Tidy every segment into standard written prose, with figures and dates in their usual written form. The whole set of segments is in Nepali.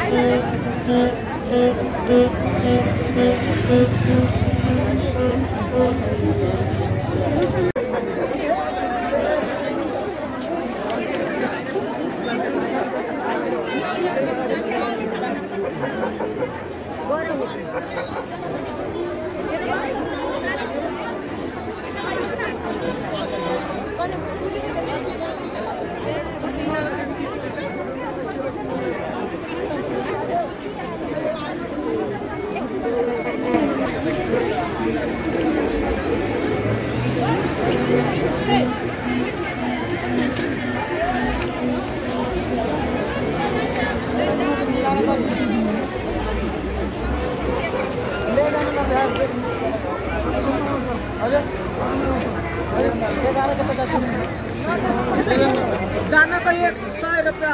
जाना तो 100 रुपया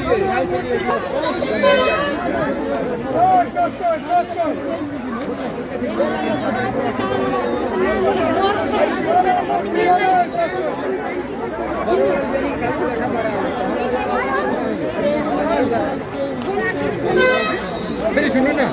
फेरि सुन्नु न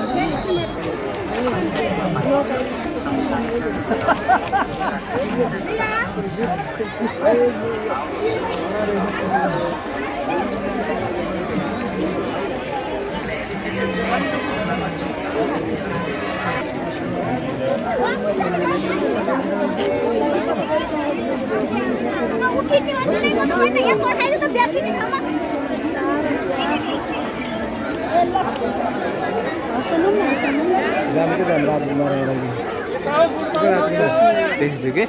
देखिछु के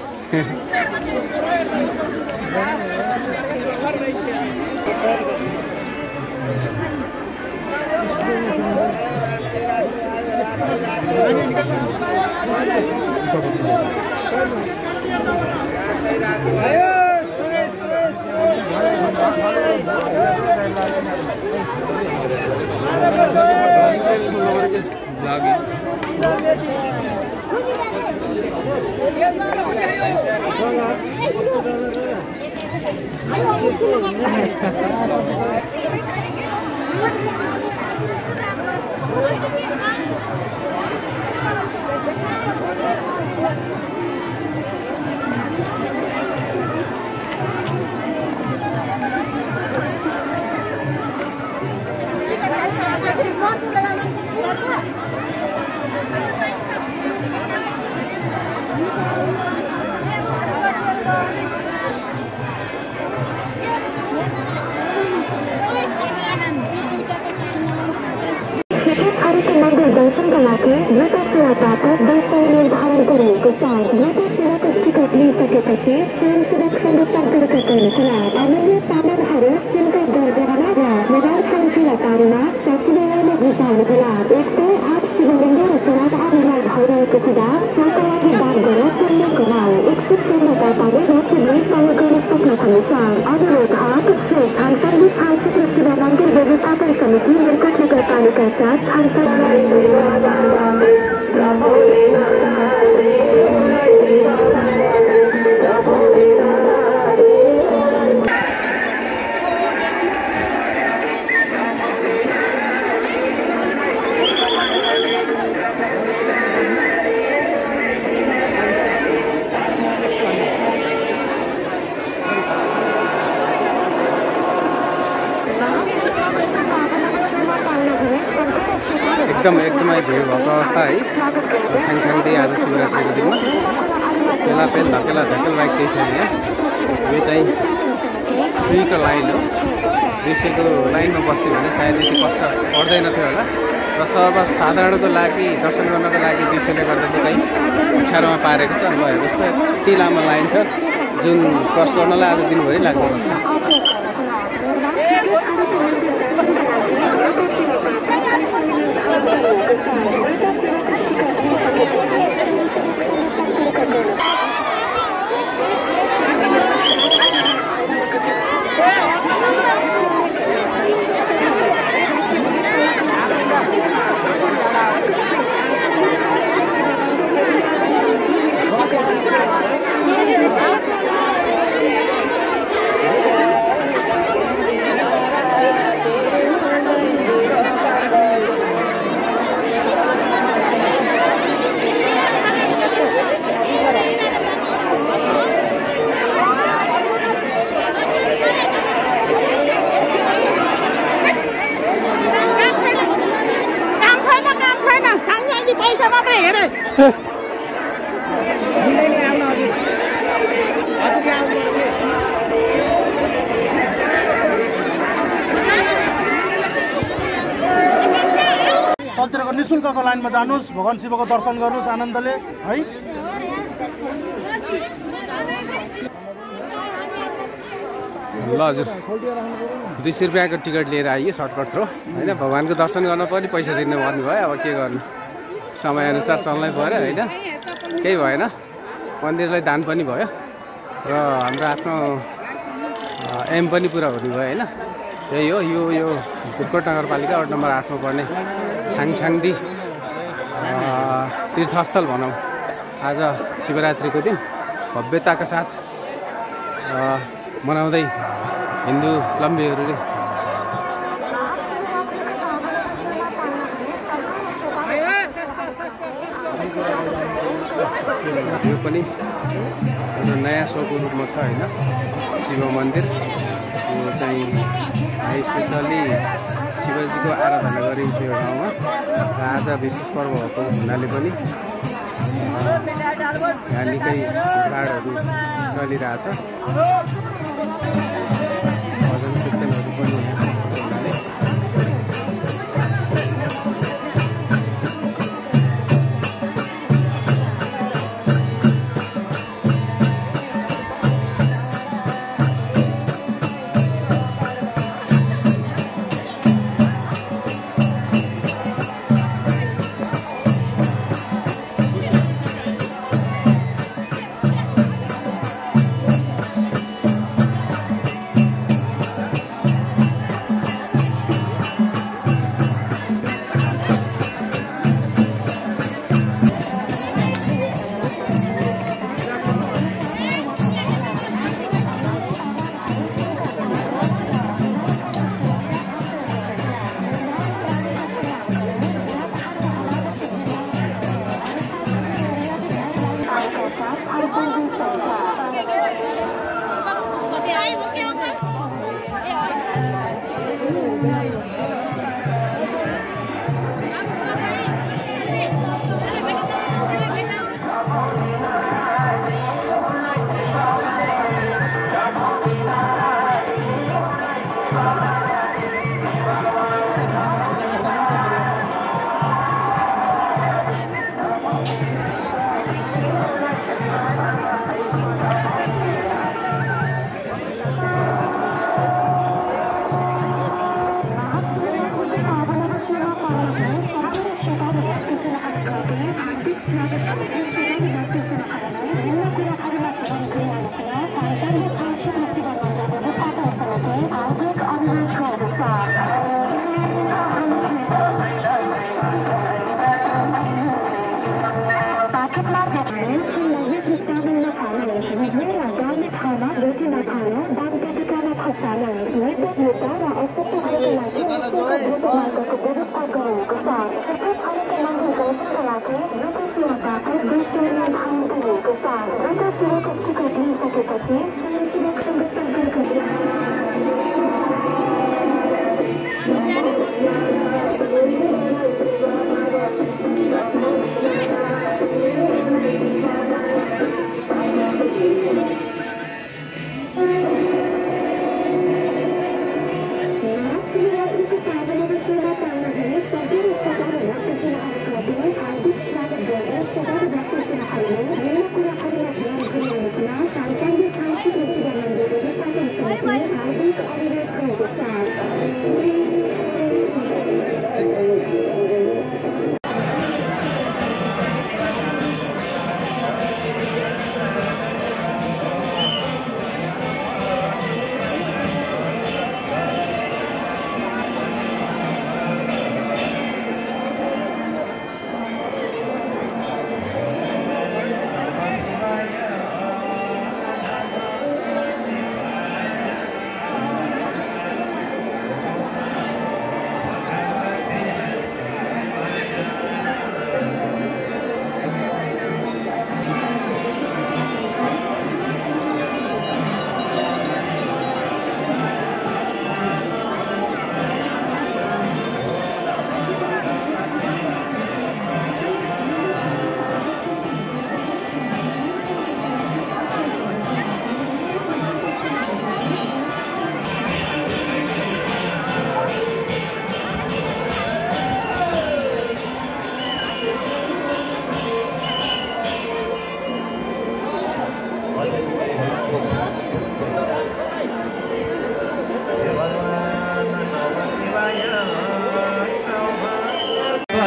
दर्शनका लागि एउटा सेवाबाट दर्शन निर्धारण गरिएको छ। एउटा सेवाको टिकट लिइसकेपछि स्वयं सुरक्षाले सम्पर्क गर्नुहोला। अमूल्य सामानहरू शुल्क गर्दैनन् र मोबाइल फोन फिर्तामा सचिवालयमा बुझाउनुहोला। 108 शिवलिङ्ग र जलाधारलाई भइरहेको हुँदा सोका लागि दान गर्न पुण्यको नाउँ 113 पनि रोटीले सहयोग गर्न सक्नुहुनेछ। अनुरोध श्री सांसद चलचित्र शिव मन्दिर व्यवस्थापन समिति निर्गत नगरपालिका 4 एकदमै भिड भएको अवस्था है। सँगसँगै आज शिवरात्रिको दिनमा पेलापेल धकेला धकेल बाइक केही छैन। यो चाहिँ फ्रीको लाइन हो। 200 को लाइनमा बस्यो भने सायद यति कष्ट पर्दैन थियो होला र सर्वसाधारणको लागि दर्शन गर्नको लागि 200ले गर्दा चाहिँ कहीँ अप्ठ्यारोमा पारेको छ। ल हेर्नुहोस् त यति लामो लाइन छ जुन क्रस गर्नलाई आज दिनभरि लाग्दो रहेछ। हेरे हिँड्दै नि आउन हजुर हजुरले आउनु पर्यो तलतिरको निशुल्कको लाइनमा जानुहोस्, भगवान शिवको दर्शन गर्नुहोस् आनन्दले है। ल हजुर 200 रुपियाँको टिकट लिएर आइयो सर्टकट थ्रो होइन। भगवान्को दर्शन गर्न पनि पैसा तिर्नु पर्ने भयो। अब के गर्नु, समयअनुसार चल्नै पऱ्यो होइन, केही भएन। मन्दिरलाई दान पनि भयो र हाम्रो आफ्नो एम पनि पुरा हुने भयो होइन। त्यही हो, यो भुटकोट नगरपालिका वार्ड नम्बर 8 मा पर्ने छाङछाङदी तीर्थस्थल भनौँ। आज शिवरात्रिको दिन भव्यताका साथ मनाउँदै हिन्दू लम्बीहरूले यो पनि एउटा नयाँ सोको रूपमा छ होइन। शिव मन्दिर यो चाहिँ स्पेसल्ली शिवजीको आराधना गरिन्छ यो ठाउँमा र आज विशेष पर्व भएको हुनाले पनि यहाँ निकै चाडहरू चलिरहेछ। भजन कीर्तनहरू पनि हुनाले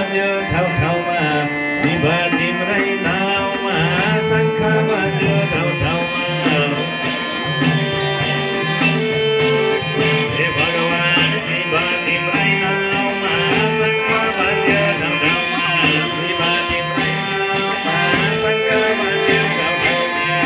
बज्यो ठाउँ ठाउँमा शिव तिम्रै नाउँमा शङ्ख बज्यो ठाउँ ठाउँमा हे भगवान् शिव तिम्रै नाउँमा शङ्ख बज्यो ठाउँ ठाउँमा शिव तिम्रै नाउँमा शङ्ख बज्यो ठाउँ ठाउँमा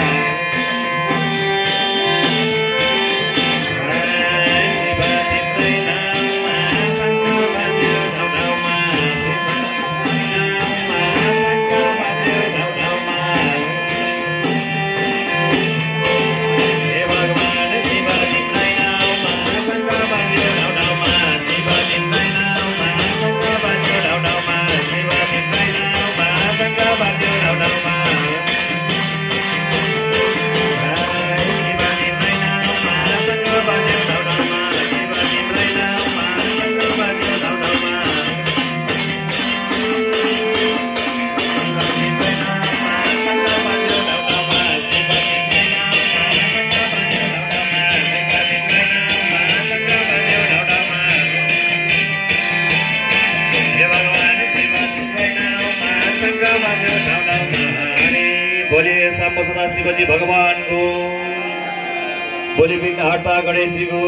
बोले साम्ब सदा शिवजी भगवान को बोले विघ्नहर्ता गणेश जी को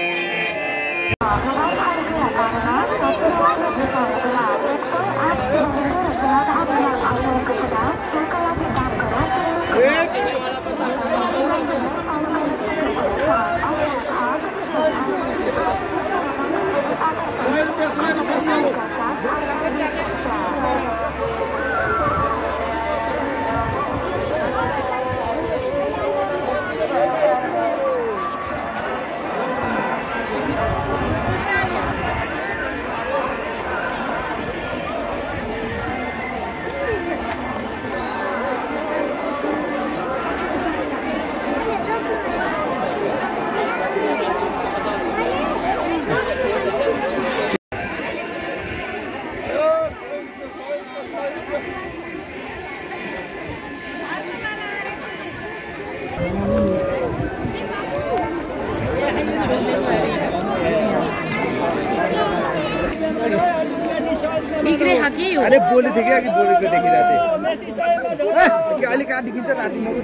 अरे बोले थे क्या कि बोले पे देखी जाते क्या अलिक आधी किन्छ राति मको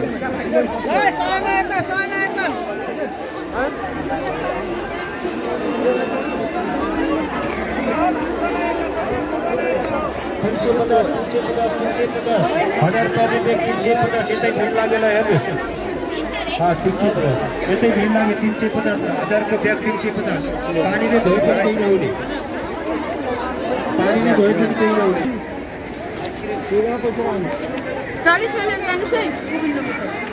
हजार रुपियाँ 350 यतै भिड लागेर हेर्नुहोस् 350 यतै भिड लागे 350 हजारको ब्याग 350 पानीले धोइ पनि केही नहुने पानीले धोइ पनि केही नहुने 40 मिनट जानुस् है